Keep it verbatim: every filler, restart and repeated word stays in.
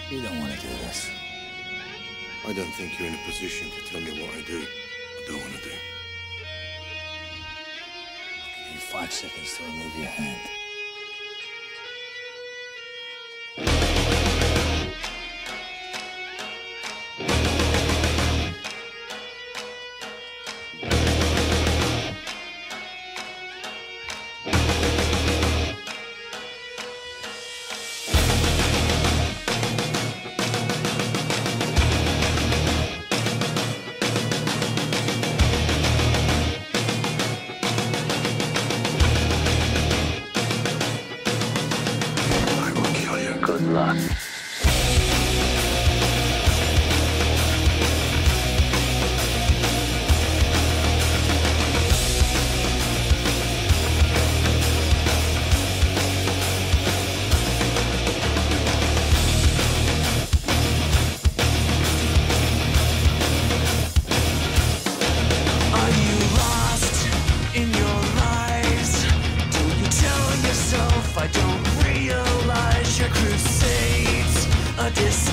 You don't want to do this. I don't think you're in a position to tell me what I do or don't want to do. I'll give you five seconds to remove your hand. Good luck. Are you lost in your lies? Do you tell yourself I don't realize your crusades a dis